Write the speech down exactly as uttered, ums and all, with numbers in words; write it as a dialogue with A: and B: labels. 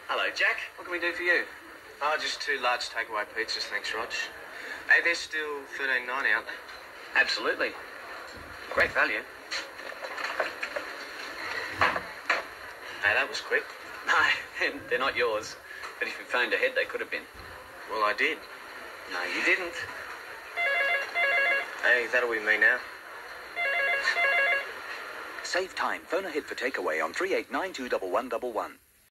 A: Hello, Jack. What can we do for you?
B: Oh, just two large takeaway pizzas, thanks, Rog. Hey, they're still thirteen ninety, aren't they?
A: Absolutely. Great value.
B: Hey, that was quick.
A: No, they're not yours. But if you phoned ahead, they could have been.
B: Well, I did.
A: No, you didn't.
B: Hey, that'll be me now.
C: Save time. Phone ahead for takeaway on three eight nine two one one one one.